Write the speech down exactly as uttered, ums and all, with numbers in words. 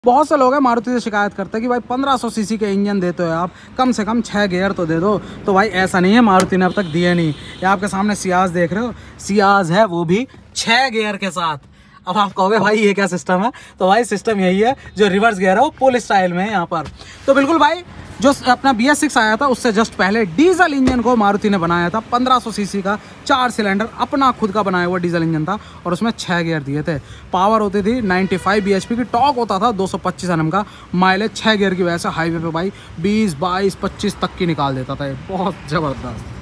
बहुत से लोग हैं मारुति से शिकायत करते हैं कि भाई पंद्रह सौ सीसी के इंजन देते हो आप, कम से कम छः गियर तो दे दो। तो भाई ऐसा नहीं है, मारुति ने अब तक दिए नहीं। ये आपके सामने सियाज देख रहे हो, सियाज है वो भी छः गियर के साथ। अब आप कहोगे भाई ये क्या सिस्टम है, तो भाई सिस्टम यही है, जो रिवर्स गियर है वो पुल स्टाइल में है यहाँ पर। तो बिल्कुल भाई जो अपना बी एस सिक्स आया था उससे जस्ट पहले डीजल इंजन को मारुति ने बनाया था। पंद्रह सौ सीसी का चार सिलेंडर अपना खुद का बनाया हुआ डीजल इंजन था और उसमें छः गियर दिए थे। पावर होती थी पचानवे बी एच पी की, टॉर्क होता था दो सौ पच्चीस एन एम का, माइलेज छः गियर की वजह से हाईवे पे भाई बीस बाईस पच्चीस तक की निकाल देता था। ये बहुत ज़बरदस्त।